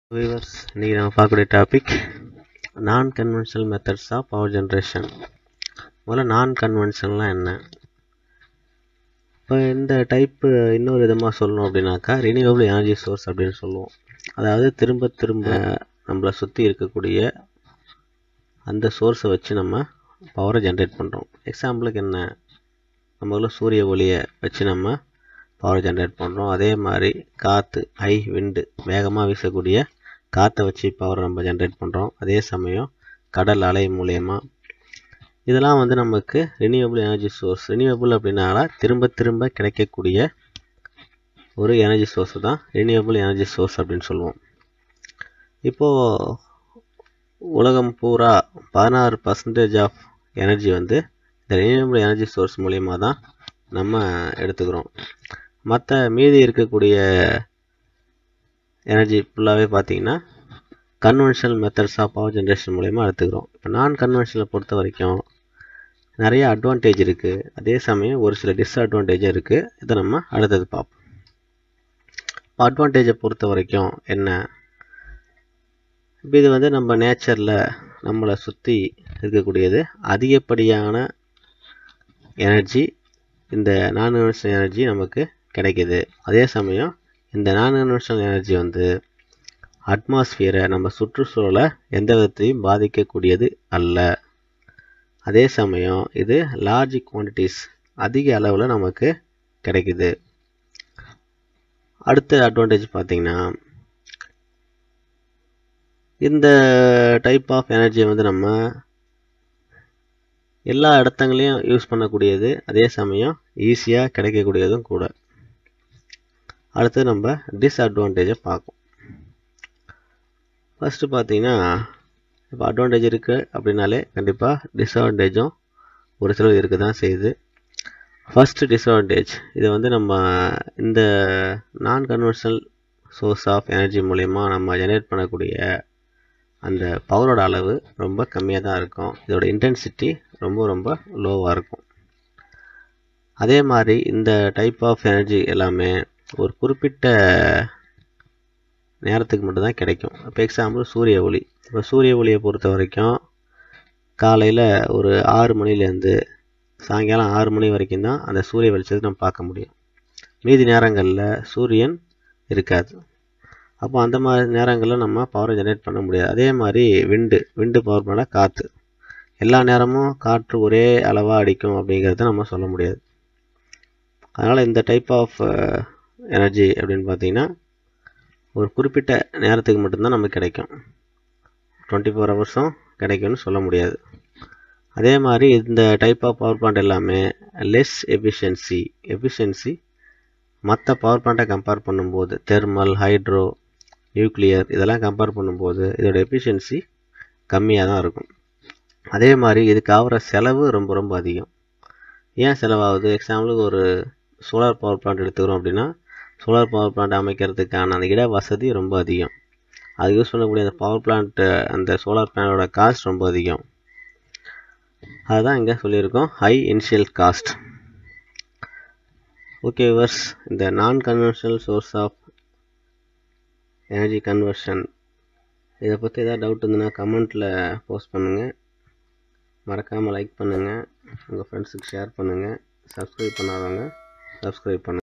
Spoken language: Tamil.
வியூவர்ஸ், இன்றைக்கி நம்ம பார்க்கக்கூடிய topic non conventional methods of power generation. முதல்ல நான் கன்வென்ஷனல்லாம் என்ன? இப்போ இந்த டைப்பு இன்னொரு விதமாக சொல்லணும் அப்படின்னாக்கா ரினியூவபிள் எனர்ஜி சோர்ஸ் அப்படின்னு சொல்லுவோம். அதாவது திரும்ப திரும்ப நம்மளை சுற்றி இருக்கக்கூடிய அந்த சோர்ஸை வச்சு நம்ம பவரை ஜென்ரேட் பண்ணுறோம். எக்ஸாம்பிளுக்கு என்ன, நம்மள சூரிய ஒளியை வச்சு நம்ம பவர் ஜென்ரேட் பண்ணுறோம். அதே மாதிரி காற்று, விண்டு, வேகமாக வீசக்கூடிய காற்றை வச்சு பவர் நம்ம ஜென்ரேட் பண்ணுறோம். அதே சமயம் கடல் அலை மூலயமா இதெல்லாம் நமக்கு ரினியூவபிள் எனர்ஜி சோர்ஸ். ரினியூவபிள் அப்படின்னால திரும்ப திரும்ப கிடைக்கக்கூடிய ஒரு எனர்ஜி சோர்ஸ் தான் ரினியூவபிள் எனர்ஜி சோர்ஸ் அப்படின்னு சொல்லுவோம். இப்போது உலகம் பூரா 16% ஆஃப் எனர்ஜி இந்த ரினியூவபிள் எனர்ஜி சோர்ஸ் மூலயமா தான் நம்ம எடுத்துக்கிறோம். மற்ற மீதி இருக்கக்கூடிய எனர்ஜி ஃபுல்லாகவே பார்த்திங்கன்னா conventional methods of power generation மூலயமா எடுத்துக்கிறோம். இப்போ நான் கன்வென்ஷனலை பொறுத்த வரைக்கும் நிறைய அட்வான்டேஜ் இருக்குது, அதே சமயம் ஒரு சில டிஸ்அட்வான்டேஜும் இருக்குது. இதை நம்ம அடுத்தது பார்ப்போம். அட்வான்டேஜை பொறுத்த வரைக்கும் என்ன, இப்போ இது நம்ம நேச்சரில் நம்மளை சுற்றி இருக்கக்கூடியது அதிகப்படியான எனர்ஜி, இந்த நான் கன்வென்ஷனல் எனர்ஜி நமக்கு கிடைக்கிது. அதே சமயம் இந்த நான் கன்வென்ஷனல் எனர்ஜி அட்மாஸ்பியரை, நம்ம சுற்றுச்சூழலை எந்த விதத்தையும் பாதிக்கக்கூடியது அல்ல. அதே சமயம் இது லார்ஜ் குவான்டிட்டிஸ், அதிக அளவில் நமக்கு கிடைக்குது. அடுத்த அட்வான்டேஜ் பார்த்திங்கன்னா இந்த டைப் ஆஃப் எனர்ஜியை நம்ம எல்லா இடத்துங்களையும் யூஸ் பண்ணக்கூடியது, அதே சமயம் ஈஸியாக கிடைக்கக்கூடியதும் கூட. அடுத்து நம்ம டிஸ்அட்வான்டேஜை பார்ப்போம். ஃபஸ்ட்டு பார்த்தீங்கன்னா, இப்போ அட்வான்டேஜ் இருக்குது அப்படின்னாலே கண்டிப்பாக டிஸ்அட்வான்டேஜும் ஒரு சிலர் இருக்க தான் செய்யுது. ஃபஸ்ட்டு டிஸ்அட்வான்டேஜ், இதை நம்ம இந்த non conventional source of energy மூலயமா நம்ம ஜெனரேட் பண்ணக்கூடிய அந்த பவரோட அளவு ரொம்ப கம்மியாக தான் இருக்கும். இதோட இன்டென்சிட்டி ரொம்ப ரொம்ப லோவாக இருக்கும். அதே மாதிரி இந்த டைப் ஆஃப் எனர்ஜி எல்லாமே ஒரு குறிப்பிட்ட நேரத்துக்கு மட்டும்தான் கிடைக்கும். இப்போ எக்ஸாம்பிள் சூரிய ஒளி. இப்போ சூரிய ஒளியை பொறுத்த வரைக்கும் காலையில் ஒரு 6 மணிலேருந்து சாயங்காலம் 6 மணி வரைக்கும் தான் அந்த சூரிய வெளிச்சத்தை நம்ம பார்க்க முடியும். மீதி நேரங்களில் சூரியன் இருக்காது. அப்போ அந்த மாதிரி நேரங்களில் நம்ம பவரை ஜென்ரேட் பண்ண முடியாது. அதே மாதிரி விண்டு பவர் பண்ணால் காற்று, எல்லா நேரமும் காற்று ஒரே அளவாக அடிக்கும் அப்படிங்கிறத நம்ம சொல்ல முடியாது. அதனால் இந்த டைப் ஆஃப் எனர்ஜி அப்படின்னு பார்த்திங்கன்னா ஒரு குறிப்பிட்ட நேரத்துக்கு மட்டும்தான் நமக்கு கிடைக்கும். 24 ஹவர்ஸும் கிடைக்கும்னு சொல்ல முடியாது. அதே மாதிரி இந்த டைப் ஆஃப் பவர் பிளான்ட் எல்லாமே லெஸ் எஃபிஷியன்சி மற்ற பவர் பிளான்ட்டை கம்பேர் பண்ணும்போது, தெர்மல், ஹைட்ரோ, நியூக்ளியர் இதெல்லாம் கம்பேர் பண்ணும்போது இதோட எஃபிஷியன்சி கம்மியாக தான் இருக்கும். அதே மாதிரி இதுக்கு ஆகிற செலவு ரொம்ப ரொம்ப அதிகம். ஏன் செலவாகுது? எக்ஸாம்பிளுக்கு ஒரு சோலார் பவர் பிளான்ட் எடுத்துக்கிறோம் அப்படின்னா, சோலார் பவர் பிளான்ட் அமைக்கிறதுக்கான அந்த இட வசதி ரொம்ப அதிகம். அது யூஸ் பண்ணக்கூடிய அந்த பவர் பிளான்ட்டு, அந்த சோலார் பேனலோட காஸ்ட் ரொம்ப அதிகம். அதுதான் இங்கே சொல்லியிருக்கோம், high initial cost. Okay viewers, இந்த non conventional source of energy conversion இதை பற்றி ஏதாவது டவுட் இருந்ததுன்னா கமெண்ட்டில் போஸ்ட் பண்ணுங்கள். மறக்காமல் லைக் பண்ணுங்கள், உங்கள் ஃப்ரெண்ட்ஸுக்கு ஷேர் பண்ணுங்கள். சப்ஸ்கிரைப் பண்ணாதவங்க சப்ஸ்கிரைப் பண்ணுங்கள்.